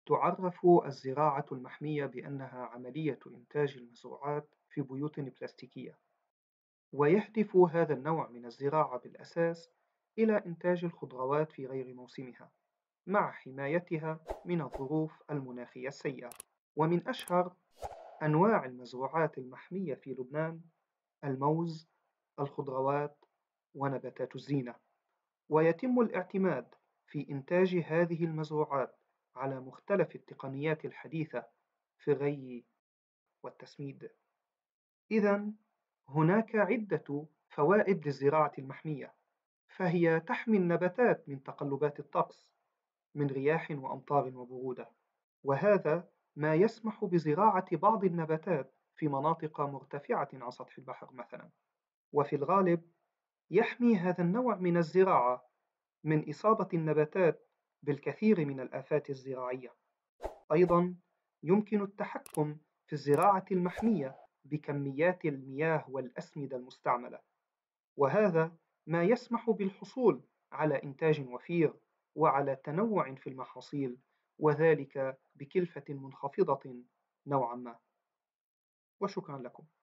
تعرف الزراعة المحمية بأنها عملية إنتاج المزروعات في بيوت بلاستيكية، ويهدف هذا النوع من الزراعة بالأساس إلى إنتاج الخضروات في غير موسمها، مع حمايتها من الظروف المناخية السيئة. ومن أشهر أنواع المزروعات المحمية في لبنان الموز، الخضروات، ونباتات الزينة. ويتم الاعتماد في إنتاج هذه المزروعات على مختلف التقنيات الحديثة في الري والتسميد. إذا هناك عدة فوائد للزراعة المحمية، فهي تحمي النباتات من تقلبات الطقس من رياح وأمطار وبرودة، وهذا ما يسمح بزراعة بعض النباتات في مناطق مرتفعة عن سطح البحر مثلا. وفي الغالب يحمي هذا النوع من الزراعة من إصابة النباتات بالكثير من الآفات الزراعية. أيضا يمكن التحكم في الزراعة المحمية بكميات المياه والأسمدة المستعملة، وهذا ما يسمح بالحصول على إنتاج وفير وعلى تنوع في المحاصيل، وذلك بكلفة منخفضة نوعا ما. وشكرا لكم.